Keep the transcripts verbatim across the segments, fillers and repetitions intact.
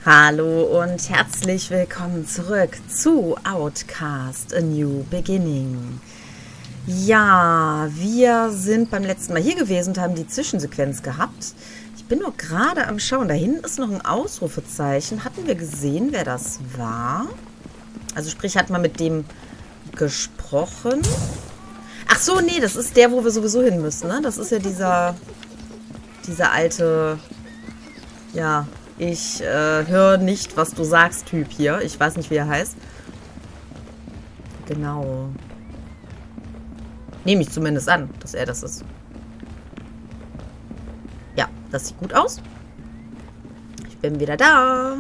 Hallo und herzlich willkommen zurück zu Outcast: A New Beginning. Ja, wir sind beim letzten Mal hier gewesen und haben die Zwischensequenz gehabt. Ich bin nur gerade am Schauen. Da hinten ist noch ein Ausrufezeichen. Hatten wir gesehen, wer das war? Also sprich, hat man mit dem gesprochen? Ach so, nee, das ist der, wo wir sowieso hin müssen, ne? Das ist ja dieser, dieser alte, ja, ich äh, höre nicht, was du sagst, Typ hier. Ich weiß nicht, wie er heißt. Genau. Nehme ich zumindest an, dass er das ist. Ja, das sieht gut aus. Ich bin wieder da.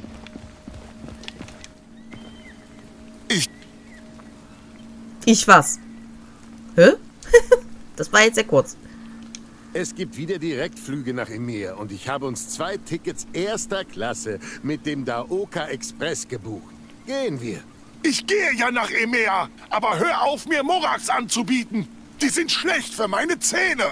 Ich... Ich was? Hä? Das war jetzt sehr kurz. Es gibt wieder Direktflüge nach Emir und ich habe uns zwei Tickets erster Klasse mit dem Daoka Express gebucht. Gehen wir. Ich gehe ja nach Emir, aber hör auf, mir Morax anzubieten. Die sind schlecht für meine Zähne.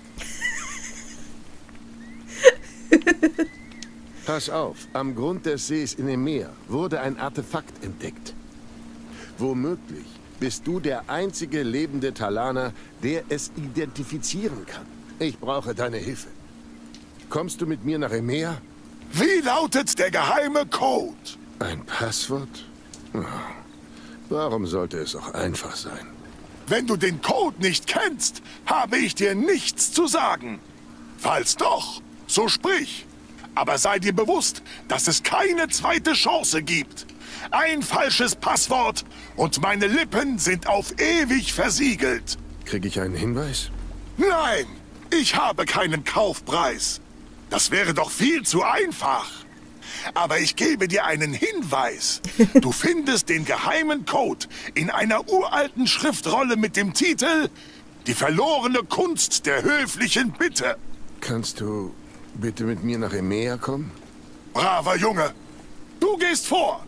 Pass auf, am Grund des Sees in Emir wurde ein Artefakt entdeckt. Womöglich bist du der einzige lebende Talaner, der es identifizieren kann. Ich brauche deine Hilfe. Kommst du mit mir nach Emir? Wie lautet der geheime Code? Ein Passwort? Oh. Warum sollte es auch einfach sein? Wenn du den Code nicht kennst, habe ich dir nichts zu sagen. Falls doch, so sprich. Aber sei dir bewusst, dass es keine zweite Chance gibt. Ein falsches Passwort und meine Lippen sind auf ewig versiegelt. Kriege ich einen Hinweis? Nein, ich habe keinen Kaufpreis. Das wäre doch viel zu einfach. Aber ich gebe dir einen Hinweis. Du findest den geheimen Code in einer uralten Schriftrolle mit dem Titel Die verlorene Kunst der höflichen Bitte. Kannst du bitte mit mir nach Emir kommen? Braver Junge, du gehst vor.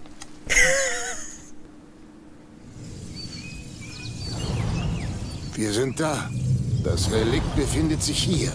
Wir sind da. Das Relikt befindet sich hier.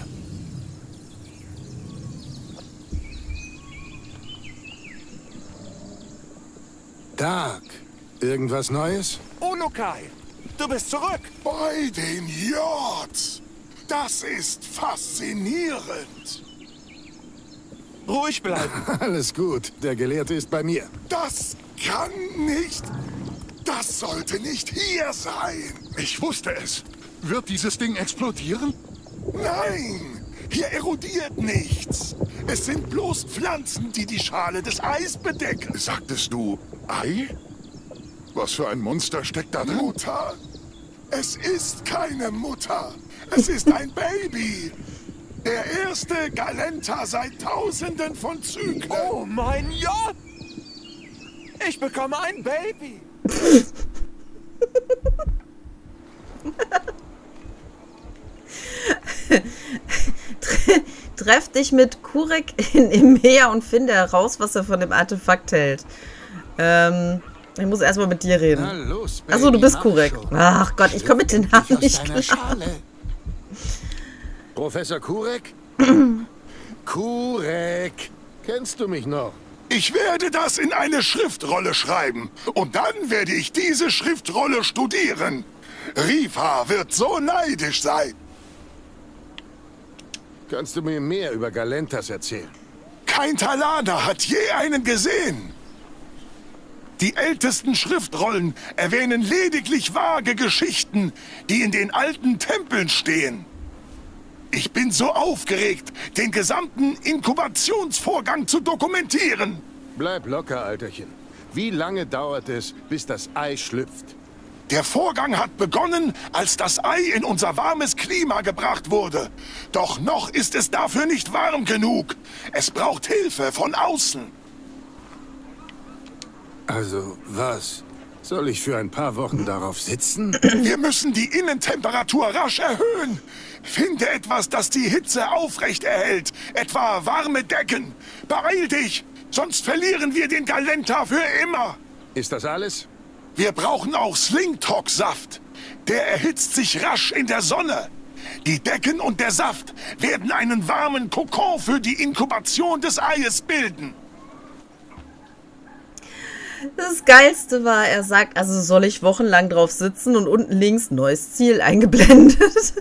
Dark. Irgendwas Neues? Unukai, du bist zurück. Bei den Jords. Das ist faszinierend. Ruhig bleiben. Alles gut. Der Gelehrte ist bei mir. Das kann nicht... Das sollte nicht hier sein. Ich wusste es. Wird dieses Ding explodieren? Nein, hier erodiert nichts. Es sind bloß Pflanzen, die die Schale des Eis bedecken. Sagtest du Ei? Was für ein Monster steckt da drin? Mutter? Es ist keine Mutter. Es ist ein Baby. Der erste Galenta seit Tausenden von Zyklen. Oh mein Gott! Ich bekomme ein Baby. Treff dich mit Kurek in Emir und finde heraus, was er von dem Artefakt hält. Ähm, ich muss erstmal mit dir reden. Achso, du bist Kurek. Ach Gott, ich komme mit den Namen nicht klar. Professor Kurek? Kurek, kennst du mich noch? Ich werde das in eine Schriftrolle schreiben. Und dann werde ich diese Schriftrolle studieren. Rifa wird so neidisch sein. Kannst du mir mehr über Galentas erzählen? Kein Talaner hat je einen gesehen. Die ältesten Schriftrollen erwähnen lediglich vage Geschichten, die in den alten Tempeln stehen. Ich bin so aufgeregt, den gesamten Inkubationsvorgang zu dokumentieren. Bleib locker, Alterchen. Wie lange dauert es, bis das Ei schlüpft? Der Vorgang hat begonnen, als das Ei in unser warmes Klima gebracht wurde. Doch noch ist es dafür nicht warm genug. Es braucht Hilfe von außen. Also, was? Soll ich für ein paar Wochen darauf sitzen? Wir müssen die Innentemperatur rasch erhöhen. Finde etwas, das die Hitze aufrecht erhält. Etwa warme Decken. Beeil dich, sonst verlieren wir den Galenta für immer. Ist das alles? Wir brauchen auch Slingtok-Saft. Der erhitzt sich rasch in der Sonne. Die Decken und der Saft werden einen warmen Kokon für die Inkubation des Eies bilden. Das Geilste war, er sagt, also soll ich wochenlang drauf sitzen und unten links neues Ziel eingeblendet.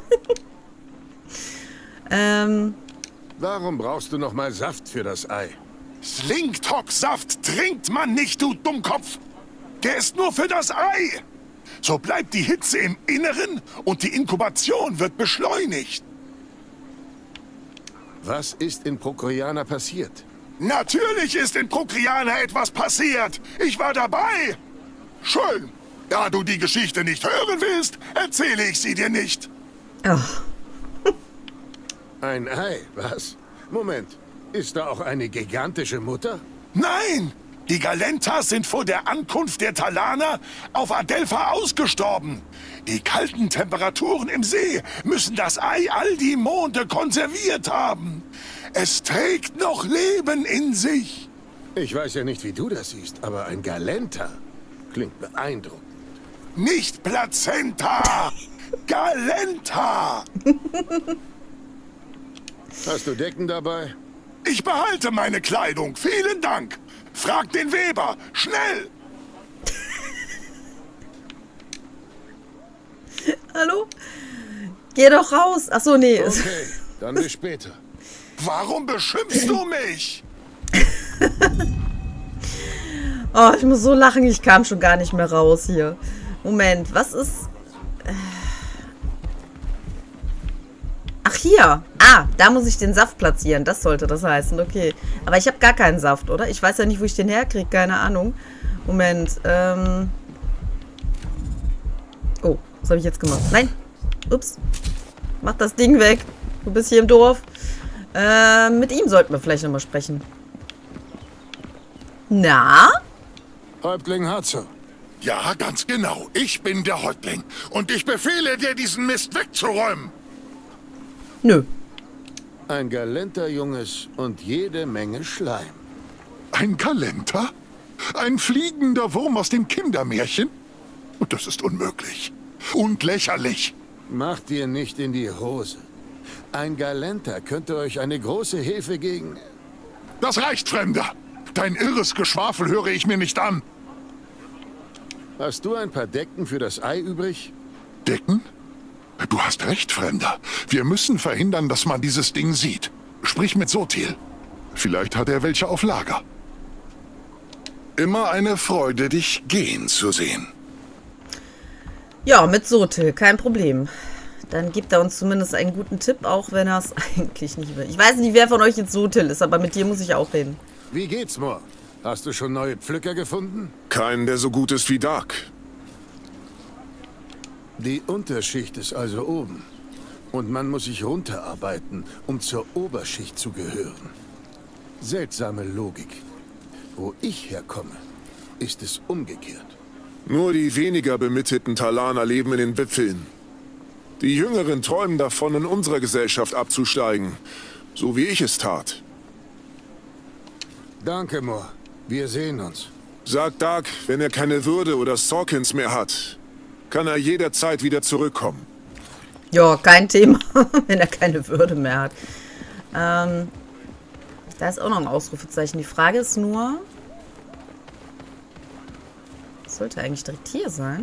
ähm... Warum brauchst du noch mal Saft für das Ei? Slinktok-Saft trinkt man nicht, du Dummkopf. Der ist nur für das Ei. So bleibt die Hitze im Inneren und die Inkubation wird beschleunigt. Was ist in Prokriana passiert? Natürlich ist in Prokriana etwas passiert. Ich war dabei. Schön. Da du die Geschichte nicht hören willst, erzähle ich sie dir nicht. Oh. Ein Ei, was? Moment, ist da auch eine gigantische Mutter? Nein! Die Galentas sind vor der Ankunft der Talaner auf Adelpha ausgestorben. Die kalten Temperaturen im See müssen das Ei all die Monde konserviert haben. Es trägt noch Leben in sich. Ich weiß ja nicht, wie du das siehst, aber ein Galenta klingt beeindruckend. Nicht Plazenta! Galenta! Hast du Decken dabei? Ich behalte meine Kleidung. Vielen Dank. Frag den Weber. Schnell! Hallo? Geh doch raus. Ach so, nee. Okay, dann bis später. Warum beschimpfst du mich? Oh, ich muss so lachen, ich kam schon gar nicht mehr raus hier. Moment, was ist... Ach, hier. Ah, da muss ich den Saft platzieren. Das sollte das heißen, okay. Aber ich habe gar keinen Saft, oder? Ich weiß ja nicht, wo ich den herkriege, keine Ahnung. Moment, ähm... Oh, was habe ich jetzt gemacht? Nein. Ups. Mach das Ding weg. Du bist hier im Dorf. Äh, mit ihm sollten wir vielleicht nochmal sprechen. Na? Häuptling Hatzo. Ja, ganz genau. Ich bin der Häuptling. Und ich befehle dir, diesen Mist wegzuräumen. Nö. Ein Galenta-Junges und jede Menge Schleim. Ein Galenta? Ein fliegender Wurm aus dem Kindermärchen? Und das ist unmöglich. Und lächerlich. Macht dir nicht in die Hose. Ein Galenta könnte euch eine große Hilfe gegen... Das reicht, Fremder. Dein irres Geschwafel höre ich mir nicht an. Hast du ein paar Decken für das Ei übrig? Decken? Du hast recht, Fremder. Wir müssen verhindern, dass man dieses Ding sieht. Sprich mit Sotil. Vielleicht hat er welche auf Lager. Immer eine Freude, dich gehen zu sehen. Ja, mit Sotil, kein Problem. Dann gibt er uns zumindest einen guten Tipp, auch wenn er es eigentlich nicht will. Ich weiß nicht, wer von euch jetzt Sotil ist, aber mit dir muss ich auch reden. Wie geht's, Mor? Hast du schon neue Pflücker gefunden? Keinen, der so gut ist wie Dark. Die Unterschicht ist also oben. Und man muss sich runterarbeiten, um zur Oberschicht zu gehören. Seltsame Logik. Wo ich herkomme, ist es umgekehrt. Nur die weniger bemittelten Talaner leben in den Wipfeln. Die Jüngeren träumen davon, in unserer Gesellschaft abzusteigen. So wie ich es tat. Danke, Mor. Wir sehen uns. Sagt Dark, wenn er keine Würde oder Sawkins mehr hat, kann er jederzeit wieder zurückkommen. Ja, kein Thema, wenn er keine Würde mehr hat. Ähm, da ist auch noch ein Ausrufezeichen. Die Frage ist nur... Das sollte eigentlich direkt hier sein.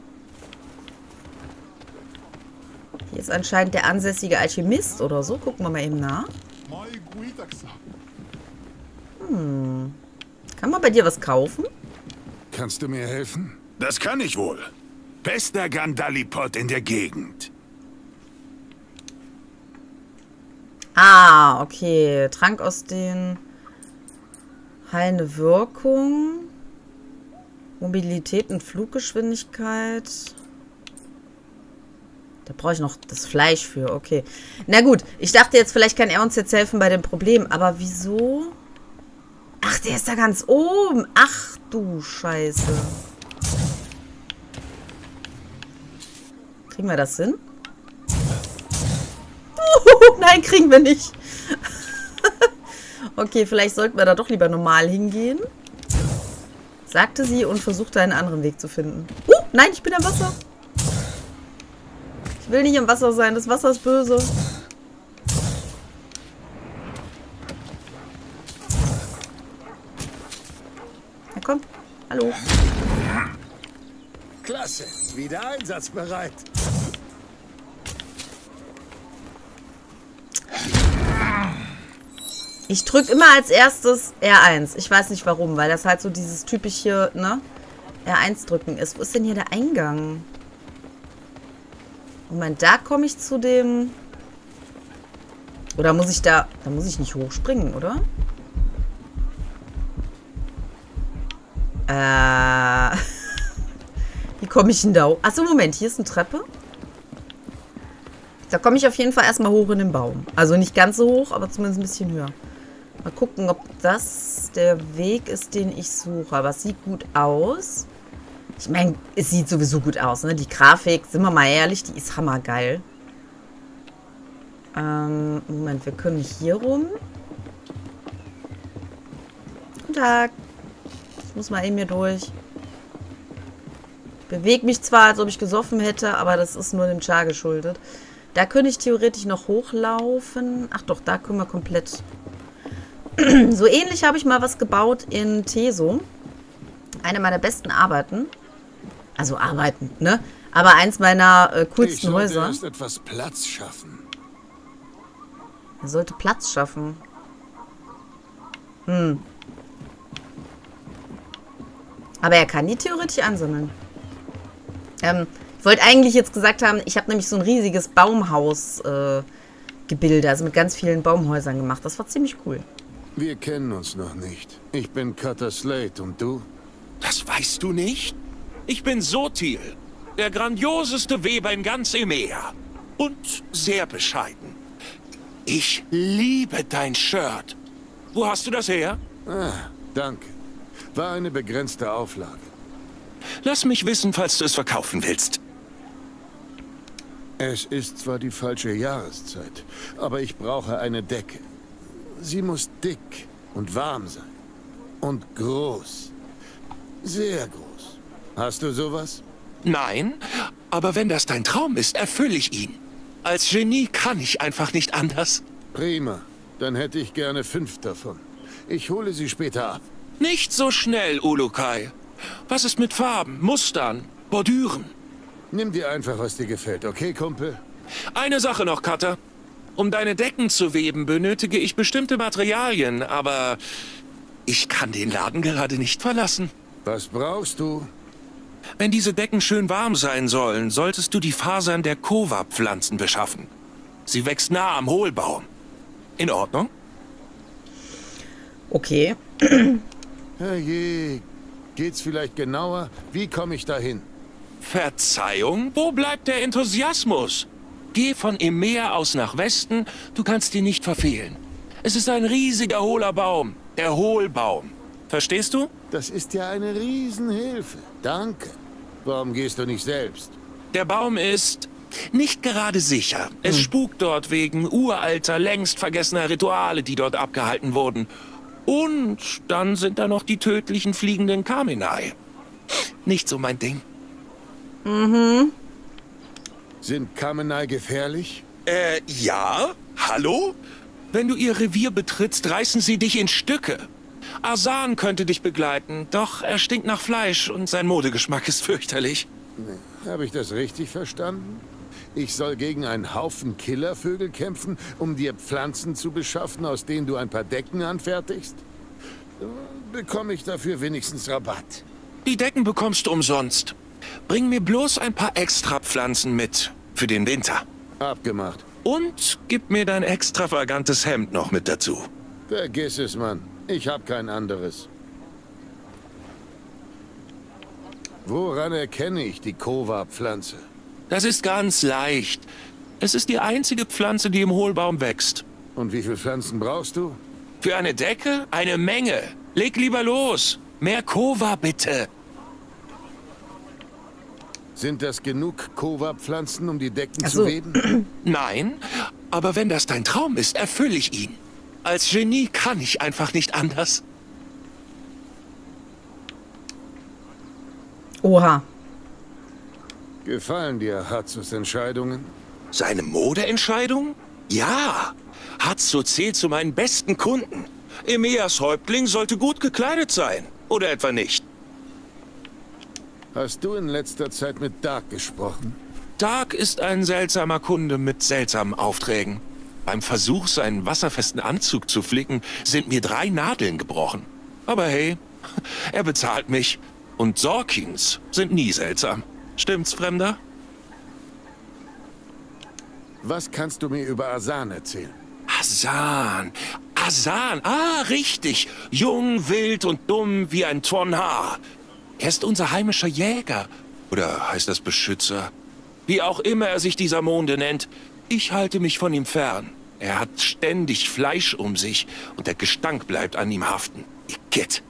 Hier ist anscheinend der ansässige Alchemist oder so. Gucken wir mal eben nach. Hm. Kann man bei dir was kaufen? Kannst du mir helfen? Das kann ich wohl. Bester Gandalipot in der Gegend. Ah, okay. Trank aus den... Heilende Wirkung. Mobilität und Fluggeschwindigkeit. Da brauche ich noch das Fleisch für. Okay. Na gut. Ich dachte jetzt, vielleicht kann er uns jetzt helfen bei dem Problem. Aber wieso? Ach, der ist da ganz oben. Ach du Scheiße. Kriegen wir das hin? Uh, nein, kriegen wir nicht. Okay, vielleicht sollten wir da doch lieber normal hingehen. Sagte sie und versuchte einen anderen Weg zu finden. Uh, nein, ich bin im Wasser. Ich will nicht im Wasser sein. Das Wasser ist böse. Na komm. Hallo. Klasse, wieder einsatzbereit. Ich drücke immer als erstes R eins. Ich weiß nicht warum, weil das halt so dieses typische, ne? R eins drücken ist. Wo ist denn hier der Eingang? Moment, da komme ich zu dem... Oder muss ich da... Da muss ich nicht hochspringen, oder? Äh... Wie komme ich denn da? Achso, Moment, hier ist eine Treppe. Da komme ich auf jeden Fall erstmal hoch in den Baum. Also nicht ganz so hoch, aber zumindest ein bisschen höher. Mal gucken, ob das der Weg ist, den ich suche. Aber es sieht gut aus. Ich meine, es sieht sowieso gut aus, ne? Die Grafik, sind wir mal ehrlich, die ist hammergeil. Ähm, Moment, wir können hier rum. Guten Tag. Ich muss mal eben hier durch. Bewege mich zwar, als ob ich gesoffen hätte, aber das ist nur dem Char geschuldet. Da könnte ich theoretisch noch hochlaufen. Ach doch, da können wir komplett... So ähnlich habe ich mal was gebaut in Teso. Eine meiner besten Arbeiten. Also Arbeiten, ne? Aber eins meiner äh, coolsten ich sollte Häuser. erst etwas Platz schaffen. Er sollte Platz schaffen. Hm. Aber er kann die theoretisch ansammeln. Ähm, ich wollte eigentlich jetzt gesagt haben, ich habe nämlich so ein riesiges Baumhaus äh, Gebilde, also mit ganz vielen Baumhäusern gemacht. Das war ziemlich cool. Wir kennen uns noch nicht. Ich bin Cutter Slate und du? Das weißt du nicht? Ich bin Sotil, der grandioseste Weber in ganz Emea. Und sehr bescheiden. Ich liebe dein Shirt. Wo hast du das her? Ah, danke. War eine begrenzte Auflage. Lass mich wissen, falls du es verkaufen willst. Es ist zwar die falsche Jahreszeit, aber ich brauche eine Decke. Sie muss dick und warm sein. Und groß. Sehr groß. Hast du sowas? Nein, aber wenn das dein Traum ist, erfülle ich ihn. Als Genie kann ich einfach nicht anders. Prima. Dann hätte ich gerne fünf davon. Ich hole sie später ab. Nicht so schnell, Ulukai. Was ist mit Farben, Mustern, Bordüren? Nimm dir einfach, was dir gefällt, okay, Kumpel? Eine Sache noch, Cutter. Um deine Decken zu weben, benötige ich bestimmte Materialien, aber ich kann den Laden gerade nicht verlassen. Was brauchst du? Wenn diese Decken schön warm sein sollen, solltest du die Fasern der Kova-Pflanzen beschaffen. Sie wächst nah am Hohlbaum. In Ordnung? Okay. Herrje, geht's vielleicht genauer? Wie komme ich dahin? Verzeihung? Wo bleibt der Enthusiasmus? Geh von Emea aus nach Westen, du kannst ihn nicht verfehlen. Es ist ein riesiger hohler Baum, der Hohlbaum. Verstehst du? Das ist ja eine Riesenhilfe. Danke. Warum gehst du nicht selbst? Der Baum ist nicht gerade sicher. Es spukt dort wegen uralter, längst vergessener Rituale, die dort abgehalten wurden. Und dann sind da noch die tödlichen fliegenden Kamenai. Nicht so mein Ding. Mhm. Sind Kamenai gefährlich? Äh, ja? Hallo? Wenn du ihr Revier betrittst, reißen sie dich in Stücke. Asan könnte dich begleiten, doch er stinkt nach Fleisch und sein Modegeschmack ist fürchterlich. Nee. Habe ich das richtig verstanden? Ich soll gegen einen Haufen Killervögel kämpfen, um dir Pflanzen zu beschaffen, aus denen du ein paar Decken anfertigst? Bekomme ich dafür wenigstens Rabatt? Die Decken bekommst du umsonst. Bring mir bloß ein paar Extrapflanzen mit für den Winter. Abgemacht. Und gib mir dein extravagantes Hemd noch mit dazu. Vergiss es, Mann. Ich hab kein anderes. Woran erkenne ich die Kova-Pflanze? Das ist ganz leicht. Es ist die einzige Pflanze, die im Hohlbaum wächst. Und wie viele Pflanzen brauchst du? Für eine Decke? Eine Menge. Leg lieber los. Mehr Kova, bitte. Sind das genug Kova-Pflanzen, um die Decken Ach zu so. weben? Nein, aber wenn das dein Traum ist, erfülle ich ihn. Als Genie kann ich einfach nicht anders. Oha. Gefallen dir Hatsus Entscheidungen? Seine Modeentscheidung? Ja. Hatsu zählt zu meinen besten Kunden. Emeas Häuptling sollte gut gekleidet sein. Oder etwa nicht? Hast du in letzter Zeit mit Dark gesprochen? Dark ist ein seltsamer Kunde mit seltsamen Aufträgen. Beim Versuch, seinen wasserfesten Anzug zu flicken, sind mir drei Nadeln gebrochen. Aber hey, er bezahlt mich. Und Sorkins sind nie seltsam. Stimmt's, Fremder? Was kannst du mir über Asan erzählen? Asan. Asan. Ah, richtig. Jung, wild und dumm wie ein Tonhar. Er ist unser heimischer Jäger. Oder heißt das Beschützer? Wie auch immer er sich dieser Monde nennt. Ich halte mich von ihm fern. Er hat ständig Fleisch um sich und der Gestank bleibt an ihm haften. Igitt.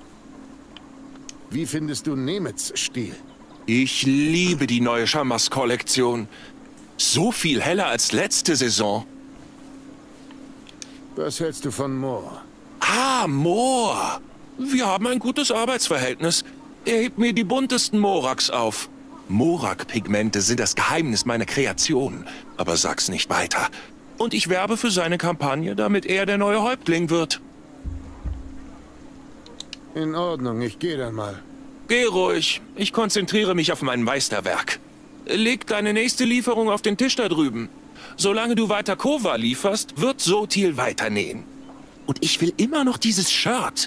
Wie findest du Nemets Stil? Ich liebe die neue Schamas-Kollektion. So viel heller als letzte Saison. Was hältst du von Moore? Ah, Moor. Wir haben ein gutes Arbeitsverhältnis. Er hebt mir die buntesten Moraks auf. Morak-Pigmente sind das Geheimnis meiner Kreation. Aber sag's nicht weiter. Und ich werbe für seine Kampagne, damit er der neue Häuptling wird. In Ordnung, ich gehe dann mal. Geh ruhig. Ich konzentriere mich auf mein Meisterwerk. Leg deine nächste Lieferung auf den Tisch da drüben. Solange du weiter Kova lieferst, wird Sotil weiternähen. Und ich will immer noch dieses Shirt.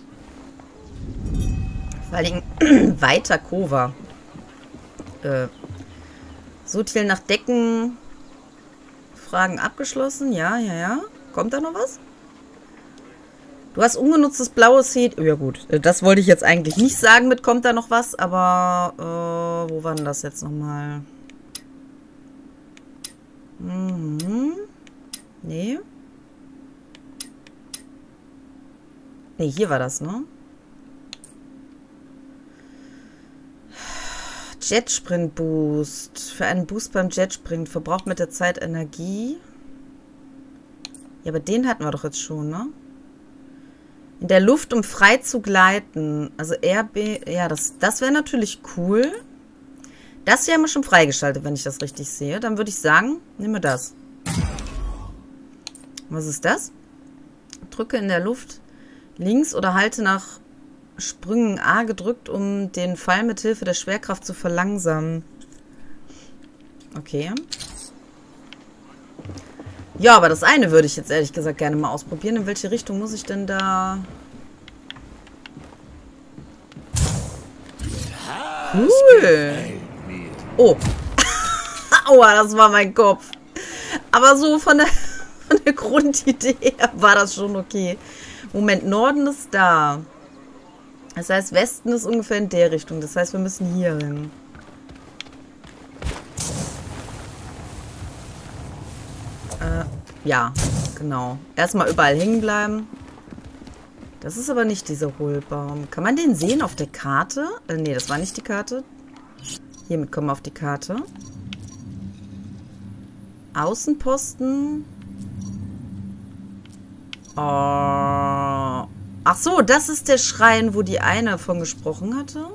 Vor allem weiter Kova. Äh, Sotil nach Decken. Fragen abgeschlossen. Ja, ja, ja. Kommt da noch was? Du hast ungenutztes blaues Heat. Ja gut, das wollte ich jetzt eigentlich nicht sagen mit kommt da noch was, aber äh, wo war denn das jetzt nochmal? Mhm. Nee. Nee, hier war das, ne? Jetsprint Boost. Für einen Boost beim Jetsprint verbraucht mit der Zeit Energie. Ja, aber den hatten wir doch jetzt schon, ne? In der Luft, um frei zu gleiten. Also R B... Ja, das, das wäre natürlich cool. Das hier haben wir schon freigeschaltet, wenn ich das richtig sehe. Dann würde ich sagen, nehmen wir das. Was ist das? Drücke in der Luft links oder halte nach Sprüngen A gedrückt, um den Fall mit Hilfe der Schwerkraft zu verlangsamen. Okay. Ja, aber das eine würde ich jetzt ehrlich gesagt gerne mal ausprobieren. In welche Richtung muss ich denn da... Cool. Oh. Aua, das war mein Kopf. Aber so von der, von der Grundidee her war das schon okay. Moment, Norden ist da. Das heißt, Westen ist ungefähr in der Richtung. Das heißt, wir müssen hier hin. Äh, ja, genau. Erstmal überall hängen bleiben. Das ist aber nicht dieser Hohlbaum. Kann man den sehen auf der Karte? Äh, nee, das war nicht die Karte. Hiermit kommen wir auf die Karte. Außenposten. Oh. Ach so, das ist der Schrein, wo die eine von gesprochen hatte.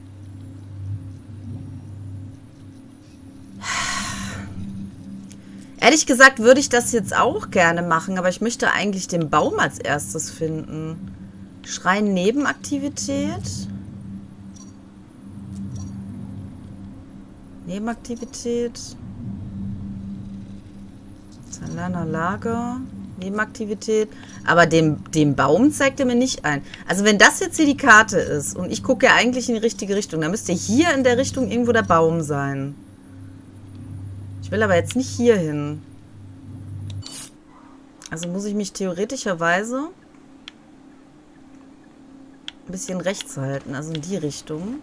Ehrlich gesagt würde ich das jetzt auch gerne machen, aber ich möchte eigentlich den Baum als erstes finden. Schrein Nebenaktivität. Nebenaktivität. Zalana Lager. Nebenaktivität. Aber den, den Baum zeigt er mir nicht ein. Also wenn das jetzt hier die Karte ist und ich gucke ja eigentlich in die richtige Richtung, dann müsste hier in der Richtung irgendwo der Baum sein. Ich will aber jetzt nicht hier hin. Also muss ich mich theoretischerweise ein bisschen rechts halten, also in die Richtung.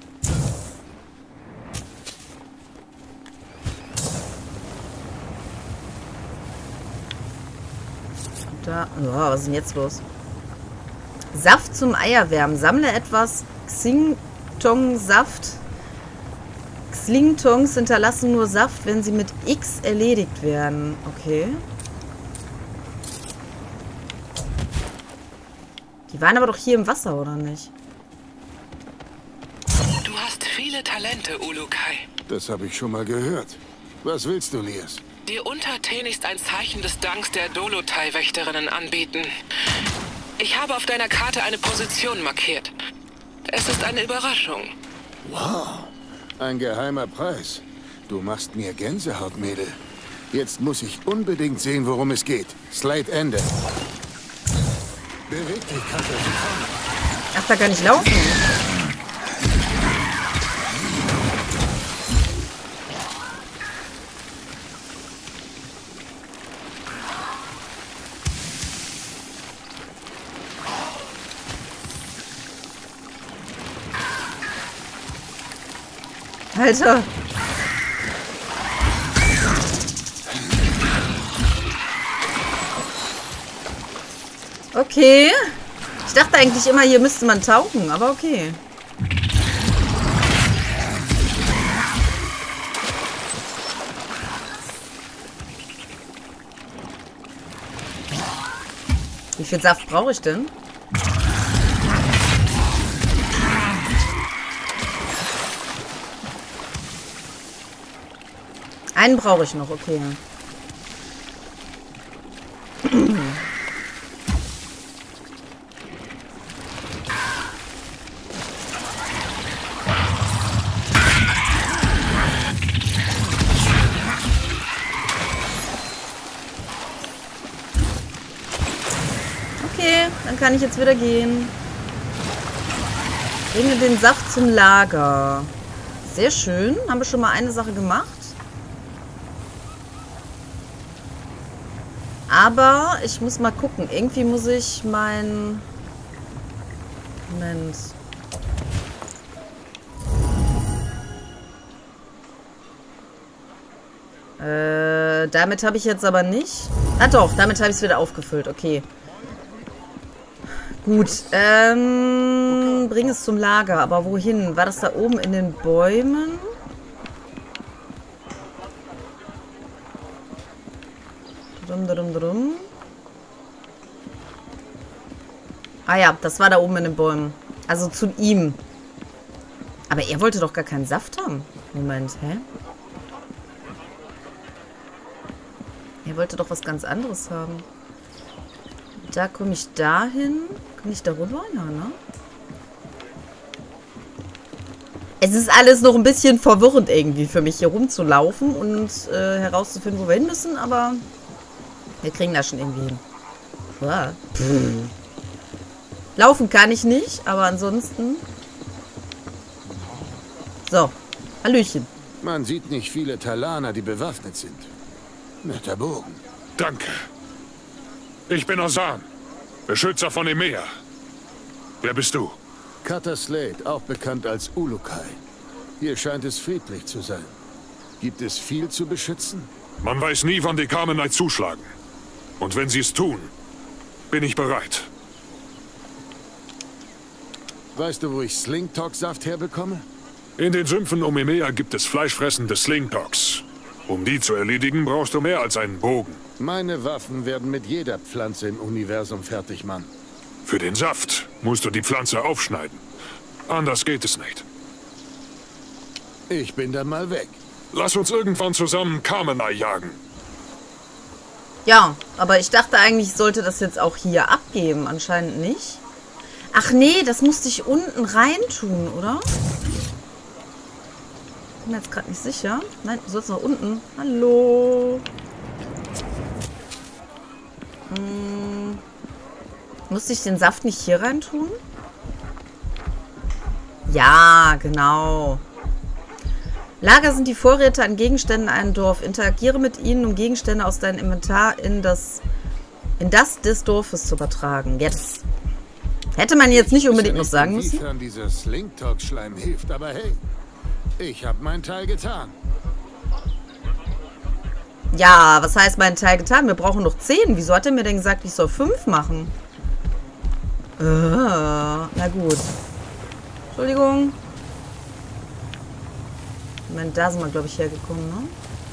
Und da, oh, was ist denn jetzt los? Saft zum Eierwärmen. Sammle etwas Xingtong-Saft. Xlingtongs hinterlassen nur Saft, wenn sie mit X erledigt werden. Okay. Die waren aber doch hier im Wasser, oder nicht? Du hast viele Talente, Ulukai. Das habe ich schon mal gehört. Was willst du, Lias? Dir untertänigst ein Zeichen des Danks der Dolotai-Wächterinnen anbieten. Ich habe auf deiner Karte eine Position markiert. Es ist eine Überraschung. Wow. Ein geheimer Preis. Du machst mir Gänsehaut, Mädel. Jetzt muss ich unbedingt sehen, worum es geht. Slate Ende. Beweg dich, Cutter. Ach, da kann ich laufen. Alter. Okay. Ich dachte eigentlich immer, hier müsste man tauchen, aber okay. Wie viel Saft brauche ich denn? Einen brauche ich noch, okay. Okay, dann kann ich jetzt wieder gehen. Bringe den Saft zum Lager. Sehr schön. Haben wir schon mal eine Sache gemacht. Aber ich muss mal gucken. Irgendwie muss ich mein... Moment. Äh, damit habe ich jetzt aber nicht... Ah doch, damit habe ich es wieder aufgefüllt. Okay. Gut. Ähm, bring es zum Lager. Aber wohin? War das da oben in den Bäumen? Drum, drum, drum. Ah ja, das war da oben in den Bäumen. Also zu ihm. Aber er wollte doch gar keinen Saft haben. Moment, hä? Er wollte doch was ganz anderes haben. Da komme ich dahin. Komme ich da rüber? Ja, ne? Es ist alles noch ein bisschen verwirrend irgendwie für mich, hier rumzulaufen und äh, herauszufinden, wo wir hin müssen, aber wir kriegen das schon irgendwie hin. Wow. Laufen kann ich nicht, aber ansonsten... So, Hallöchen. Man sieht nicht viele Talaner, die bewaffnet sind. Netter Bogen. Danke. Ich bin Osan, Beschützer von Emea. Wer bist du? Cutter Slate, auch bekannt als Ulukai. Hier scheint es friedlich zu sein. Gibt es viel zu beschützen? Man weiß nie, wann die Kamenei zuschlagen. Und wenn sie es tun, bin ich bereit. Weißt du, wo ich Slingtalk-Saft herbekomme? In den Sümpfen um Emea gibt es fleischfressende Slingtalks. Um die zu erledigen, brauchst du mehr als einen Bogen. Meine Waffen werden mit jeder Pflanze im Universum fertig, Mann. Für den Saft musst du die Pflanze aufschneiden. Anders geht es nicht. Ich bin dann mal weg. Lass uns irgendwann zusammen Kamenei jagen. Ja, aber ich dachte eigentlich, ich sollte das jetzt auch hier abgeben. Anscheinend nicht. Ach nee, das musste ich unten reintun, oder? Bin mir jetzt gerade nicht sicher. Nein, du sollst noch unten. Hallo. Hm. Musste ich den Saft nicht hier reintun? Ja, genau. Lager sind die Vorräte an Gegenständen in einem Dorf. Interagiere mit ihnen, um Gegenstände aus deinem Inventar in das, in das des Dorfes zu übertragen. Jetzt hätte man jetzt nicht unbedingt noch sagen müssen. Inwiefern dieser Slingtalk-Schleim hilft, aber hey, ich habe meinen Teil getan. Ja, was heißt meinen Teil getan? Wir brauchen noch zehn. Wieso hat er mir denn gesagt, ich soll fünf machen? Äh, na gut. Entschuldigung. Moment, da sind wir, glaube ich, hergekommen, ne?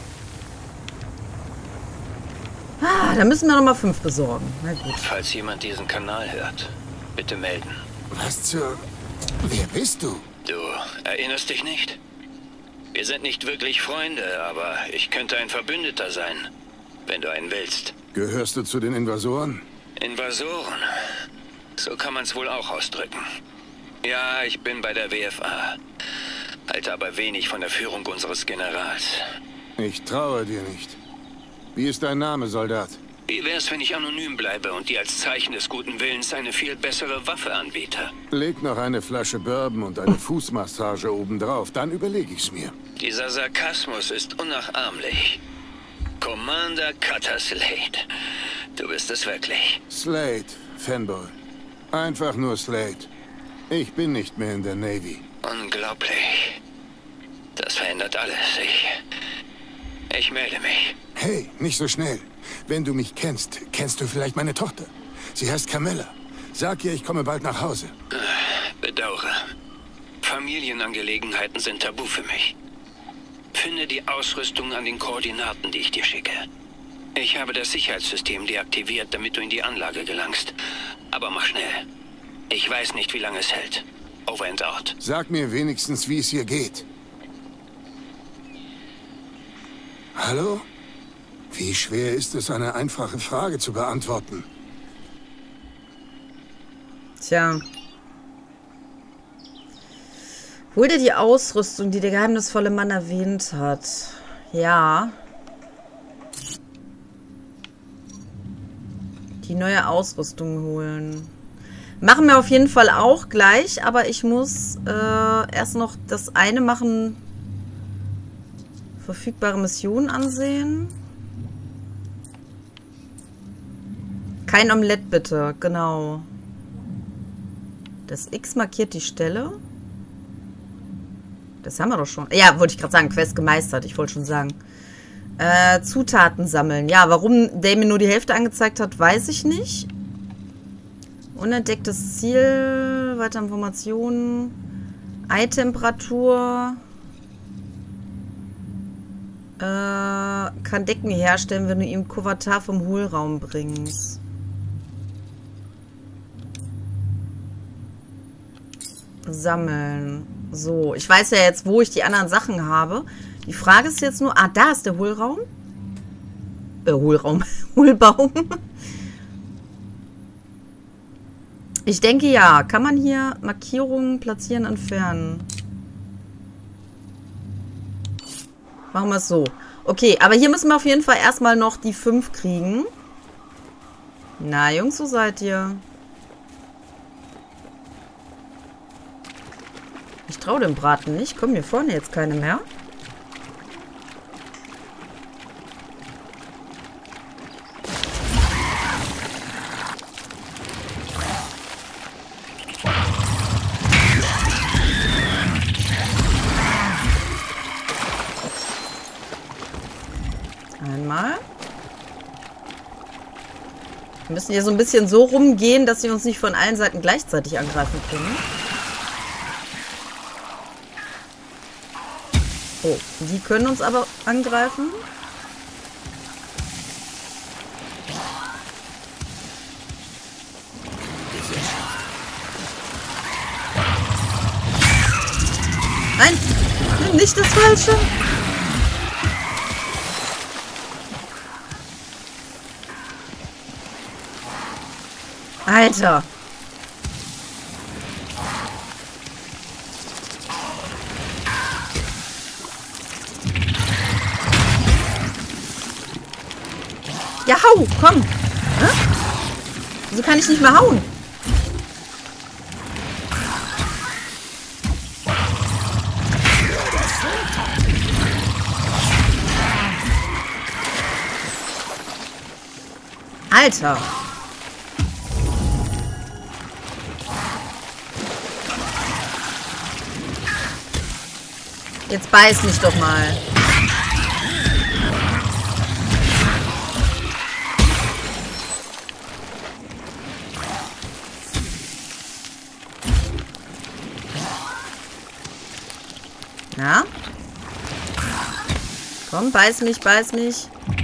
Ah, da müssen wir noch mal fünf besorgen. Na gut. Falls jemand diesen Kanal hört, bitte melden. Was zur... Wer bist du? Du erinnerst dich nicht? Wir sind nicht wirklich Freunde, aber ich könnte ein Verbündeter sein, wenn du einen willst. Gehörst du zu den Invasoren? Invasoren? So kann man es wohl auch ausdrücken. Ja, ich bin bei der W F A. halte aber wenig von der Führung unseres Generals. Ich traue dir nicht. Wie ist dein Name, Soldat? Wie wär's, wenn ich anonym bleibe und dir als Zeichen des guten Willens eine viel bessere Waffe anbiete? Leg noch eine Flasche Bourbon und eine Fußmassage obendrauf, dann überlege ich's mir. Dieser Sarkasmus ist unnachahmlich. Commander Cutter Slade. Du bist es wirklich. Slade, Fanboy. Einfach nur Slade. Ich bin nicht mehr in der Navy. Unglaublich. Das verändert alles. Ich... Ich melde mich. Hey, nicht so schnell. Wenn du mich kennst, kennst du vielleicht meine Tochter. Sie heißt Camilla. Sag ihr, ich komme bald nach Hause. Bedauere. Familienangelegenheiten sind tabu für mich. Finde die Ausrüstung an den Koordinaten, die ich dir schicke. Ich habe das Sicherheitssystem deaktiviert, damit du in die Anlage gelangst. Aber mach schnell. Ich weiß nicht, wie lange es hält. Over and out. Sag mir wenigstens, wie es hier geht. Hallo? Wie schwer ist es, eine einfache Frage zu beantworten? Tja. Hol dir die Ausrüstung, die der geheimnisvolle Mann erwähnt hat. Ja. Die neue Ausrüstung holen. Machen wir auf jeden Fall auch gleich, aber ich muss äh, erst noch das eine machen. Verfügbare Missionen ansehen. Kein Omelett bitte, genau. Das X markiert die Stelle. Das haben wir doch schon. Ja, wollte ich gerade sagen, Quest gemeistert, ich wollte schon sagen. Äh, Zutaten sammeln. Ja, warum Damien nur die Hälfte angezeigt hat, weiß ich nicht. Unentdecktes Ziel, weitere Informationen, Eye-Temperatur, äh, kann Decken herstellen, wenn du ihm Kovatar vom Hohlraum bringst. Sammeln. So, ich weiß ja jetzt, wo ich die anderen Sachen habe. Die Frage ist jetzt nur, ah, da ist der Hohlraum. Äh, Hohlraum. Hohlbaum. Ich denke ja. Kann man hier Markierungen platzieren, entfernen? Machen wir es so. Okay, aber hier müssen wir auf jeden Fall erstmal noch die fünf kriegen. Na, Jungs, wo seid ihr? Ich traue dem Braten nicht. Kommen hier vorne jetzt keine mehr? Einmal. Wir müssen hier so ein bisschen so rumgehen, dass sie uns nicht von allen Seiten gleichzeitig angreifen können. Oh, die können uns aber angreifen. Nein, nimm nicht das Falsche. Alter. Ja, hau, komm. Hä? Wieso kann ich nicht mehr hauen? Alter. Jetzt beiß mich doch mal. Ja? Komm, beiß mich, beiß mich.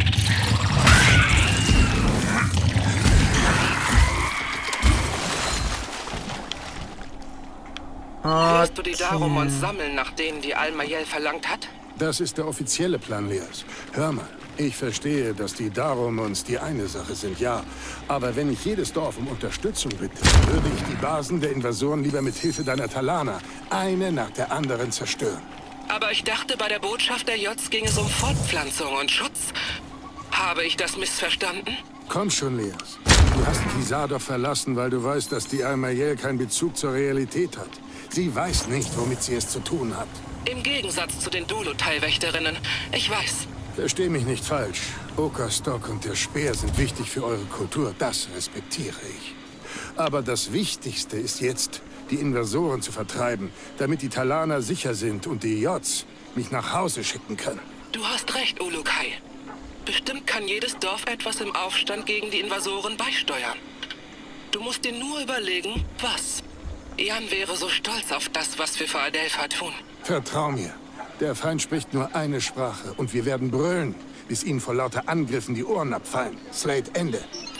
Hörst du die darum uns sammeln, nach denen die Al-Mayel verlangt hat? Das ist der offizielle Plan, Leas. Hör mal, Ich verstehe, dass die Darum uns die eine Sache sind, ja. Aber wenn ich jedes Dorf um Unterstützung bitte, würde ich die Basen der Invasoren lieber mit Hilfe deiner Talaner eine nach der anderen zerstören. Aber ich dachte, bei der Botschaft der Jots ging es um Fortpflanzung und Schutz. Habe ich das missverstanden? Komm schon, Leas. Du hast Kisar doch verlassen, weil du weißt, dass die Amayel keinen Bezug zur Realität hat. Sie weiß nicht, womit sie es zu tun hat. Im Gegensatz zu den Dolotai-Wächterinnen. Ich weiß. Versteh mich nicht falsch. Okerstock und der Speer sind wichtig für eure Kultur. Das respektiere ich. Aber das Wichtigste ist jetzt, die Invasoren zu vertreiben, damit die Talaner sicher sind und die Jots mich nach Hause schicken können. Du hast recht, Ulukai. Bestimmt kann jedes Dorf etwas im Aufstand gegen die Invasoren beisteuern. Du musst dir nur überlegen, was. Jan wäre so stolz auf das, was wir für Adelpha tun. Vertrau mir. Der Feind spricht nur eine Sprache und wir werden brüllen, bis ihnen vor lauter Angriffen die Ohren abfallen. Slade, Ende.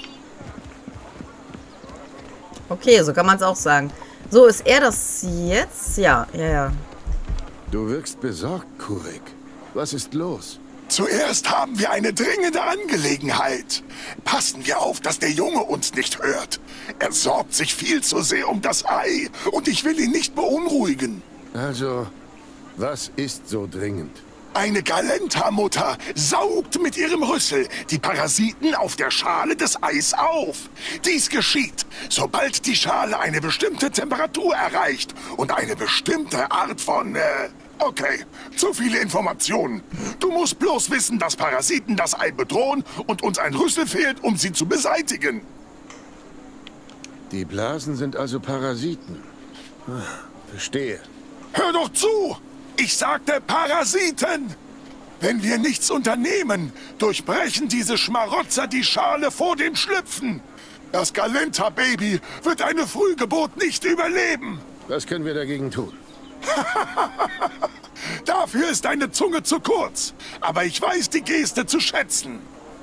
Okay, so kann man es auch sagen. So, ist er das jetzt? Ja, ja, ja. Du wirkst besorgt, Kurik. Was ist los? Zuerst haben wir eine dringende Angelegenheit. Passen wir auf, dass der Junge uns nicht hört. Er sorgt sich viel zu sehr um das Ei und ich will ihn nicht beunruhigen. Also, was ist so dringend? Eine Galenta-Mutter saugt mit ihrem Rüssel die Parasiten auf der Schale des Eis auf. Dies geschieht, sobald die Schale eine bestimmte Temperatur erreicht und eine bestimmte Art von... Äh, okay, zu viele Informationen. Du musst bloß wissen, dass Parasiten das Ei bedrohen und uns ein Rüssel fehlt, um sie zu beseitigen. Die Blasen sind also Parasiten. Ah, verstehe. Hör doch zu! Ich sagte Parasiten! Wenn wir nichts unternehmen, durchbrechen diese Schmarotzer die Schale vor dem Schlüpfen. Das Galenta-Baby wird eine Frühgeburt nicht überleben. Was können wir dagegen tun? Dafür ist deine Zunge zu kurz. Aber ich weiß die Geste zu schätzen.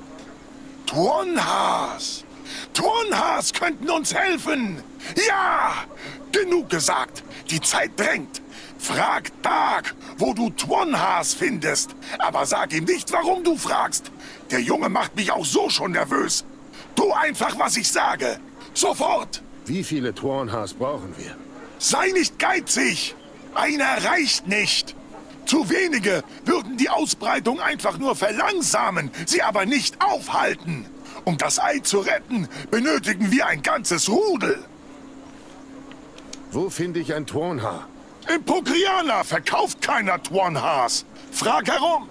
Turnhaas! Turnhaas könnten uns helfen! Ja! Genug gesagt. Die Zeit drängt. Frag Dark, wo du Turnhaas findest. Aber sag ihm nicht, warum du fragst. Der Junge macht mich auch so schon nervös. Tu einfach, was ich sage. Sofort! Wie viele Turnhaas brauchen wir? Sei nicht geizig! Einer reicht nicht! Zu wenige würden die Ausbreitung einfach nur verlangsamen, sie aber nicht aufhalten. Um das Ei zu retten, benötigen wir ein ganzes Rudel. Wo finde ich ein Turnhaar? Im Pokriana verkauft keiner Turnhaas. Frag herum.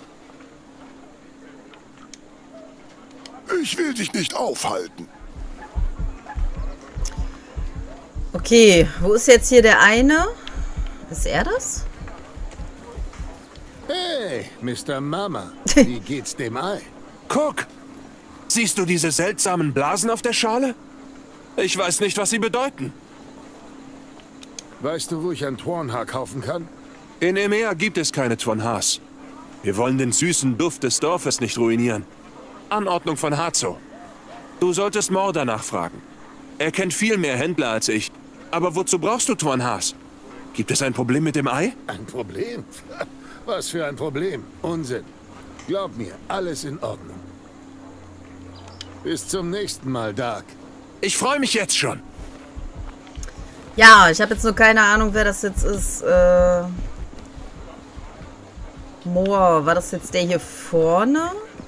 Ich will dich nicht aufhalten. Okay, wo ist jetzt hier der eine? Ist er das? Hey, Mister Mama. Wie geht's dem Ei? Guck! Siehst du diese seltsamen Blasen auf der Schale? Ich weiß nicht, was sie bedeuten. Weißt du, wo ich ein Turnhaar kaufen kann? In Emea gibt es keine Turnhaas. Wir wollen den süßen Duft des Dorfes nicht ruinieren. Anordnung von Hazo. Du solltest Morda nachfragen. Er kennt viel mehr Händler als ich. Aber wozu brauchst du Turnhaas? Gibt es ein Problem mit dem Ei? Ein Problem? Was für ein Problem? Unsinn. Glaub mir, alles in Ordnung. Bis zum nächsten Mal, Dark. Ich freue mich jetzt schon. Ja, ich habe jetzt nur keine Ahnung, wer das jetzt ist. Äh, Moor, war das jetzt der hier vorne?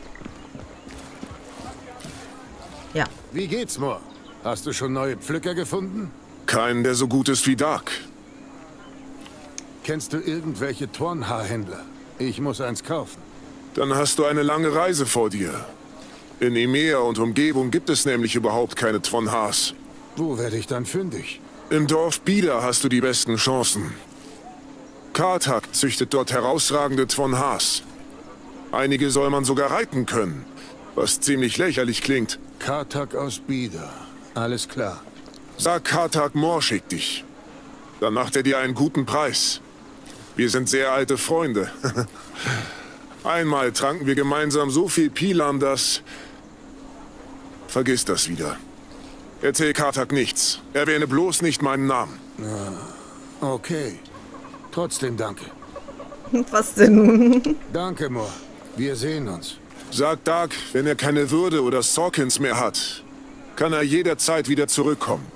Ja. Wie geht's, Moor? Hast du schon neue Pflücker gefunden? Keinen, der so gut ist wie Dark. Kennst du irgendwelche Turnhaarhändler? Ich muss eins kaufen. Dann hast du eine lange Reise vor dir. In Emea und Umgebung gibt es nämlich überhaupt keine Turnhaas. Wo werde ich dann fündig? Im Dorf Bida hast du die besten Chancen. Kartak züchtet dort herausragende Turnhaas. Einige soll man sogar reiten können, was ziemlich lächerlich klingt. Kartak aus Bida. Alles klar. Sag Kartak, Moor schickt dich. Dann macht er dir einen guten Preis. Wir sind sehr alte Freunde. Einmal tranken wir gemeinsam so viel Pilam, dass... Vergiss das wieder. Erzähl Kartak nichts. Erwähne bloß nicht meinen Namen. Ah, okay. Trotzdem danke. Was denn nun? Danke, Moor. Wir sehen uns. Sag Dark, wenn er keine Würde oder Sawkins mehr hat, kann er jederzeit wieder zurückkommen.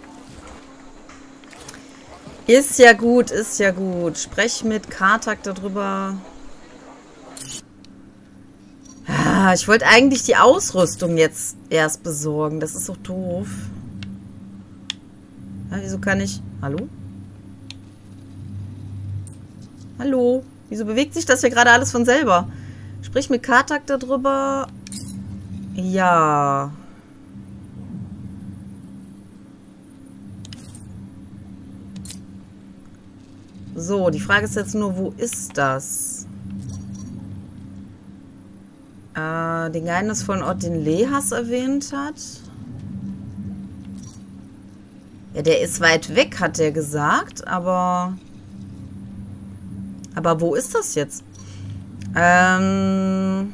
Ist ja gut, ist ja gut. Sprech mit Kartak darüber. Ah, ich wollte eigentlich die Ausrüstung jetzt erst besorgen. Das ist doch doof. Ja, wieso kann ich... Hallo? Hallo? Wieso bewegt sich das hier gerade alles von selber? Sprich mit Kartak darüber. Ja. So, die Frage ist jetzt nur, wo ist das? Äh, den geheimnisvollen Ort, den Lehas erwähnt hat. Ja, der ist weit weg, hat er gesagt, aber... Aber wo ist das jetzt? Ähm...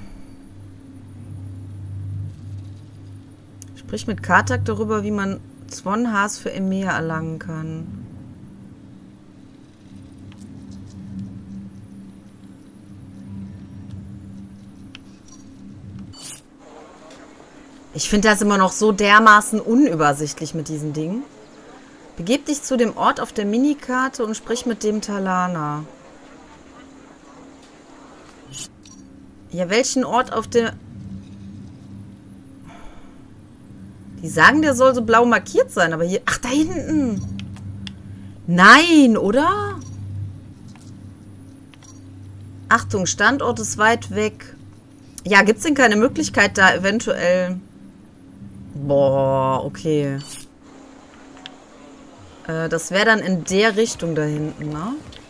Sprich mit Kartak darüber, wie man Zwonhaas für Emir erlangen kann. Ich finde das immer noch so dermaßen unübersichtlich mit diesen Dingen. Begib dich zu dem Ort auf der Minikarte und sprich mit dem Talaner. Ja, welchen Ort auf der... Die sagen, der soll so blau markiert sein, aber hier... Ach, da hinten! Nein, oder? Achtung, Standort ist weit weg. Ja, gibt es denn keine Möglichkeit, da eventuell... Boah, okay. Äh, das wäre dann in der Richtung da hinten, ne?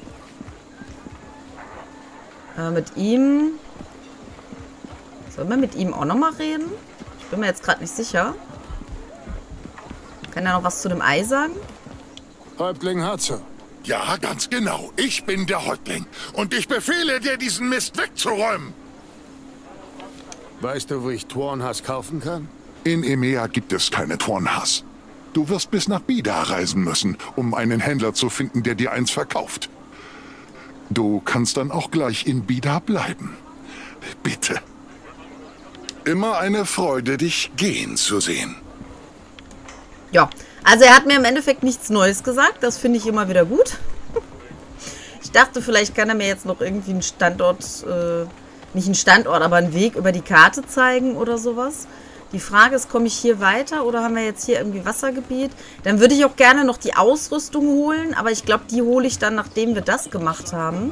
Äh, mit ihm... Sollen wir mit ihm auch nochmal reden? Ich bin mir jetzt gerade nicht sicher. Kann er noch was zu dem Ei sagen? Häuptling Hatze. Ja, ganz genau. Ich bin der Häuptling. Und ich befehle dir, diesen Mist wegzuräumen. Weißt du, wo ich Twornhass kaufen kann? In Emea gibt es keine Twornhass. Du wirst bis nach Bida reisen müssen, um einen Händler zu finden, der dir eins verkauft. Du kannst dann auch gleich in Bida bleiben. Bitte. Immer eine Freude, dich gehen zu sehen. Ja, also er hat mir im Endeffekt nichts Neues gesagt. Das finde ich immer wieder gut. Ich dachte, vielleicht kann er mir jetzt noch irgendwie einen Standort, äh, nicht einen Standort, aber einen Weg über die Karte zeigen oder sowas. Die Frage ist, komme ich hier weiter oder haben wir jetzt hier irgendwie Wassergebiet? Dann würde ich auch gerne noch die Ausrüstung holen, aber ich glaube, die hole ich dann, nachdem wir das gemacht haben.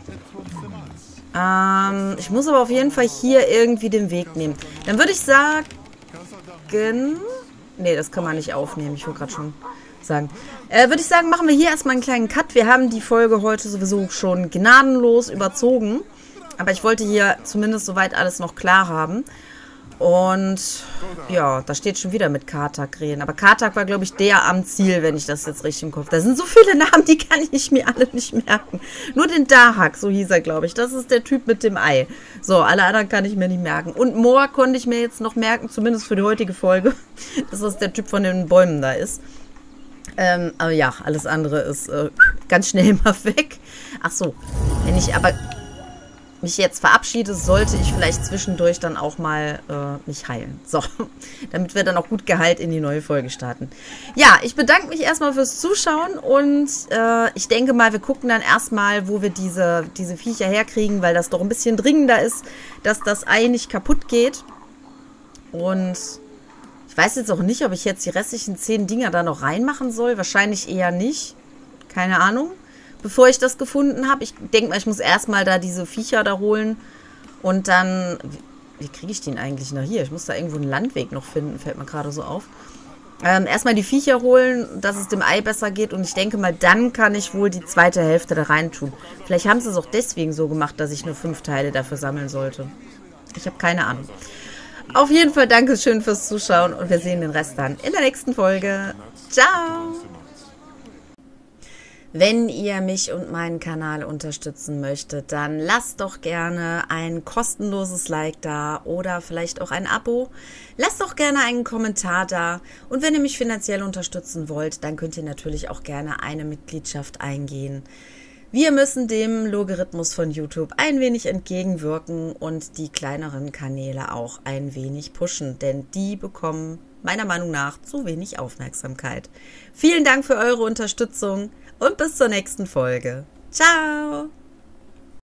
Ähm, ich muss aber auf jeden Fall hier irgendwie den Weg nehmen. Dann würde ich sagen... Nee, das kann man nicht aufnehmen. Ich wollte gerade schon sagen. Äh, würde ich sagen, machen wir hier erstmal einen kleinen Cut. Wir haben die Folge heute sowieso schon gnadenlos überzogen. Aber ich wollte hier zumindest soweit alles noch klar haben. Und ja, da steht schon wieder mit Kartak reden. Aber Kartak war, glaube ich, der am Ziel, wenn ich das jetzt richtig im Kopf habe. Da sind so viele Namen, die kann ich mir alle nicht merken. Nur den Dahak, so hieß er, glaube ich. Das ist der Typ mit dem Ei. So, alle anderen kann ich mir nicht merken. Und Moor konnte ich mir jetzt noch merken, zumindest für die heutige Folge, dass das der Typ von den Bäumen da ist. Ähm, aber ja, alles andere ist äh, ganz schnell mal weg. Ach so, wenn ich aber... mich jetzt verabschiede, sollte ich vielleicht zwischendurch dann auch mal äh, mich heilen. So, damit wir dann auch gut geheilt in die neue Folge starten. Ja, ich bedanke mich erstmal fürs Zuschauen und äh, ich denke mal, wir gucken dann erstmal, wo wir diese, diese Viecher herkriegen, weil das doch ein bisschen dringender ist, dass das Ei nicht kaputt geht. Und ich weiß jetzt auch nicht, ob ich jetzt die restlichen zehn Dinger da noch reinmachen soll. Wahrscheinlich eher nicht. Keine Ahnung. Bevor ich das gefunden habe. Ich denke mal, ich muss erstmal da diese Viecher da holen. Und dann... Wie kriege ich den eigentlich nach hier? Ich muss da irgendwo einen Landweg noch finden, fällt mir gerade so auf. Ähm, erstmal die Viecher holen, dass es dem Ei besser geht. Und ich denke mal, dann kann ich wohl die zweite Hälfte da rein tun. Vielleicht haben sie es auch deswegen so gemacht, dass ich nur fünf Teile dafür sammeln sollte. Ich habe keine Ahnung. Auf jeden Fall Dankeschön fürs Zuschauen. Und wir sehen den Rest dann in der nächsten Folge. Ciao! Wenn ihr mich und meinen Kanal unterstützen möchtet, dann lasst doch gerne ein kostenloses Like da oder vielleicht auch ein Abo. Lasst doch gerne einen Kommentar da. Und wenn ihr mich finanziell unterstützen wollt, dann könnt ihr natürlich auch gerne eine Mitgliedschaft eingehen. Wir müssen dem Logarithmus von YouTube ein wenig entgegenwirken und die kleineren Kanäle auch ein wenig pushen, denn die bekommen meiner Meinung nach zu wenig Aufmerksamkeit. Vielen Dank für eure Unterstützung und bis zur nächsten Folge. Ciao!